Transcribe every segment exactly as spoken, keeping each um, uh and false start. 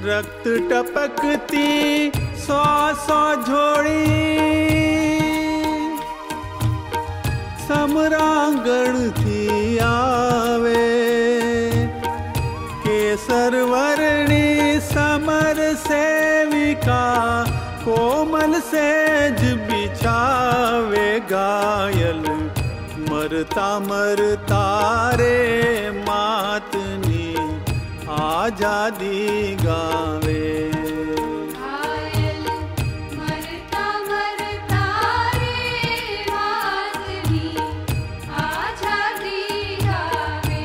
रक्त टपकती सौ सौ झोड़ी समरांगण थी आवे केसर वर्णी समर सेविका कोमल सेज बिछावे घायल मरता मरता रे मातनी आजादी गावे घायल मरता मरता रे मातनी आजादी गावे।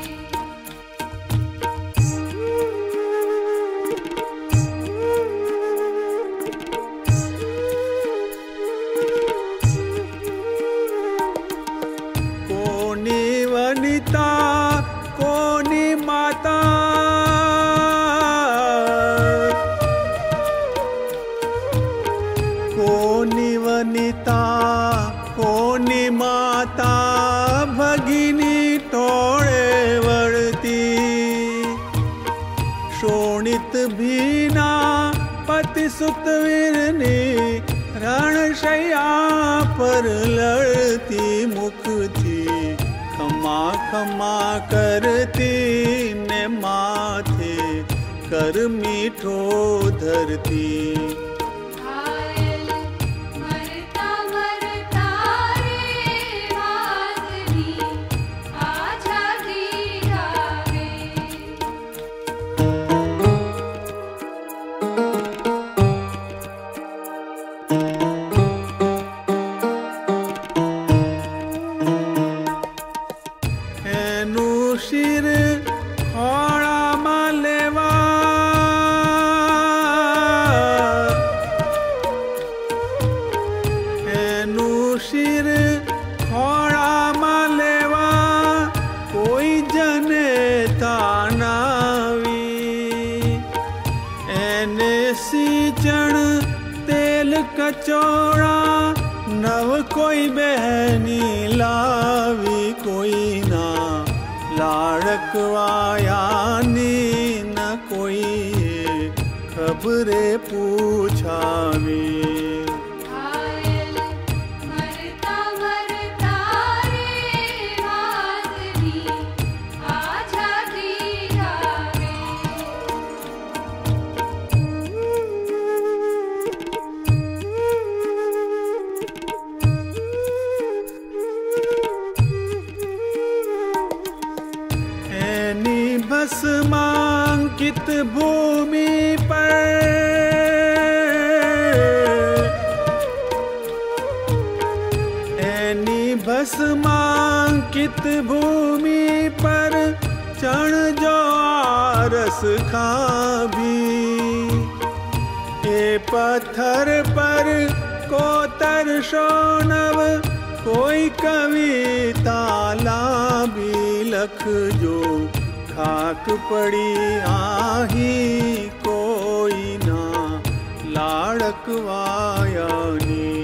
कोनी वनिता कोनी माता कोनी वनिता कोनी माता भगिनी टोळे वळती शोणित भीना पति सुतवीरनी रणशैया पर लड़ती मुख थी खमा खमा करती ने माथे कर मीठो धरती घायल मरता मरता रे मातनी आजादी गावे। एनु शिर खोड़ा मालेवा एनु शिर खोड़ा मालेवा कोई जने तानावी एने सींचण तेल कचौड़ा नव कोई बहनी लावी कोई ना लाड़क वायानी न कोई खबरे पूछावी घायल मरता मरता रे मातनी आजादी गावे। ऐनी भस्मांकित भूमि पर ऐनी भस्मांकित भूमि पर चढ़ जो आरस खाभी ए पत्थर पर कोतर शोनव कोई कविता लाभी लख जो खाक पड़ी आही कोई ना लाड़क वायानी